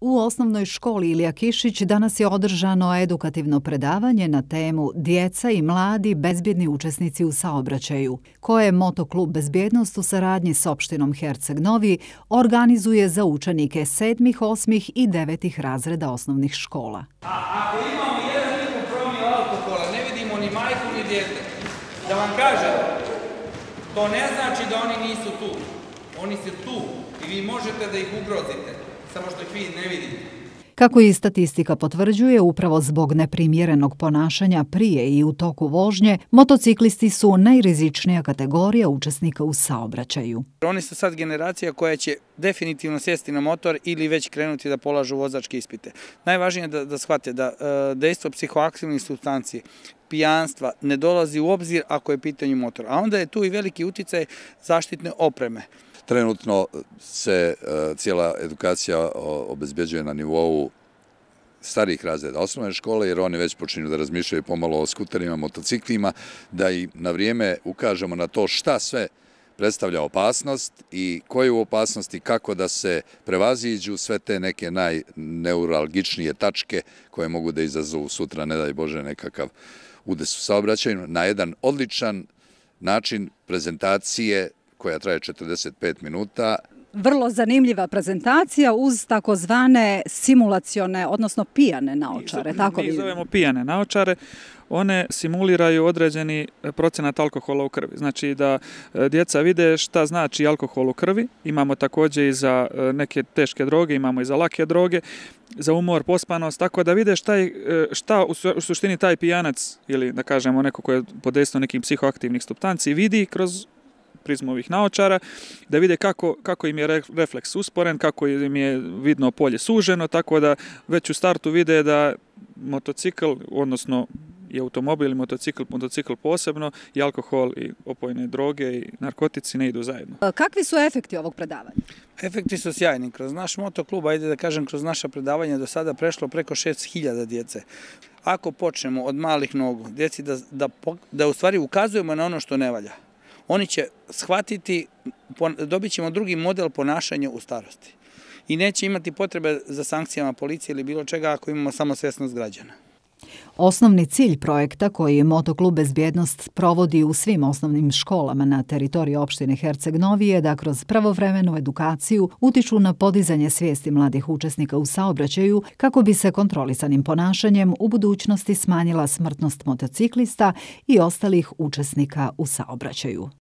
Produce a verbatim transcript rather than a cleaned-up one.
U osnovnoj školi Ilija Kišić danas je održano edukativno predavanje na temu Djeca i mladi bezbjedni učesnici u saobraćaju, koje Motoklub Bezbjednost u saradnji s opštinom Herceg Novi organizuje za učenike sedmih, osmih i devetih razreda osnovnih škola. A ako imamo jedan litar promila alkohola, ne vidimo ni majku ni djete. Da vam kažem, to ne znači da oni nisu tu. Oni su tu i vi možete da ih ugrozite, samo što ih vi ne vidite. Kako i statistika potvrđuje, upravo zbog neprimjerenog ponašanja prije i u toku vožnje, motociklisti su najrizičnija kategorija učesnika u saobraćaju. Oni su sad generacija koja će definitivno sjesti na motor ili već krenuti da polažu vozačke ispite. Najvažnije je da, da shvate da e, dejstvo psihoaktivnih supstanci, pijanstva ne dolazi u obzir ako je pitanje motor. A onda je tu i veliki uticaj zaštitne opreme. Trenutno se cijela edukacija obezbjeđuje na nivou starijih razreda osnovne škole, jer oni već počinju da razmišljaju pomalo o skuterima, motociklima, da i na vrijeme ukažemo na to šta sve predstavlja opasnost i koje u opasnosti, kako da se prevaziđu sve te neke najneuralgičnije tačke koje mogu da izazovu sutra, ne daj Bože, nekakav udes u saobraćaju, na jedan odličan način prezentacije koja traje četrdeset pet minuta. Vrlo zanimljiva prezentacija uz takozvane simulacione, odnosno pijane naočare. Mi ih zovemo pijane naočare. One simuliraju određeni procenat alkohola u krvi. Znači da djeca vide šta znači alkohol u krvi. Imamo također i za neke teške droge, imamo i za lake droge, za umor, pospanost, tako da vide šta, je, šta u suštini taj pijanac ili da kažemo neko ko je pod dejstvom nekih psihoaktivnih supstanci vidi kroz prizmu ovih naočara, da vide kako, kako im je refleks usporen, kako im je vidno polje suženo, tako da već u startu vide da motocikl, odnosno i automobil i motocikl, motocikl posebno, i alkohol i opojne droge i narkotici ne idu zajedno. Kakvi su efekti ovog predavanja? Efekti su sjajni. Kroz naš motoklub, ajde da kažem, kroz naša predavanja do sada prešlo preko šest hiljada djece. Ako počnemo od malih nogu, djeci da, da, da u stvari ukazujemo na ono što ne valja, oni će shvatiti, dobit ćemo drugi model ponašanja u starosti. I neće imati potrebe za sankcijama policije ili bilo čega ako imamo samosvjesnost građana. Osnovni cilj projekta koji Motoklub Bezbjednost provodi u svim osnovnim školama na teritoriji opštine Herceg Novi je da kroz pravovremenu edukaciju utiču na podizanje svijesti mladih učesnika u saobraćaju kako bi se kontrolisanim ponašanjem u budućnosti smanjila smrtnost motociklista i ostalih učesnika u saobraćaju.